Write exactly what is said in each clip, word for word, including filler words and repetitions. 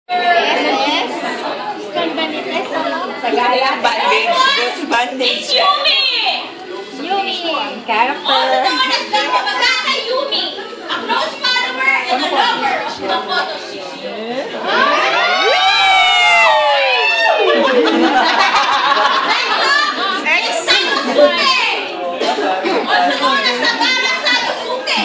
Yes. Sagaya. Bandage. Just bandage. It's Yumi! Yumi. Character. Also known as the Magata Yumi. A close follower and a lover of the photo shoot. Next up, it's Sanosuke. Also known as Sagara Sanosuke.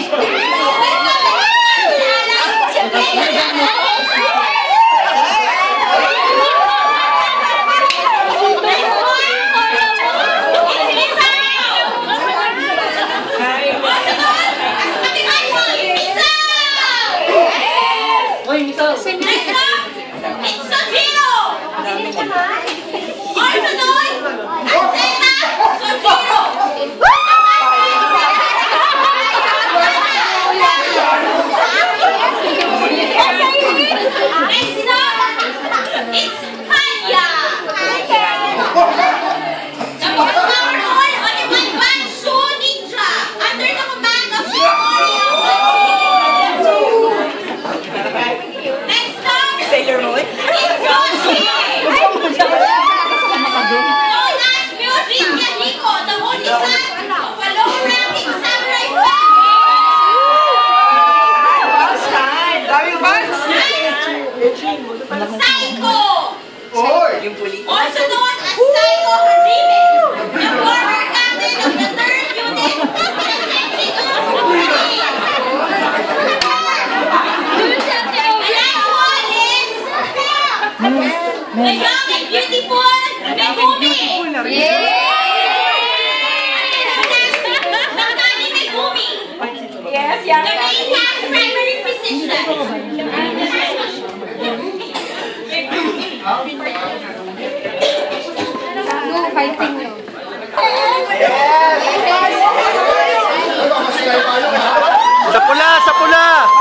Next up, it's Sojiro! Also known as Sena Sojiro! Next up, it's Hanya! The most powerful on-demand Banshu Ninja under the command of Shiori. Next up, Sailor Moon. it's Yoshi! Known as Myojin Yahiko, the only son of a low-ranking samurai family. Daming bags. Saiko! Yung police. Also known as Saiko Hajime, the former captain of the third unit. The last one is the young and beautiful Megumi. Nakani Megumi. Yes, The main cast primary physician. Fighting nyo. Sa pula! Sa pula!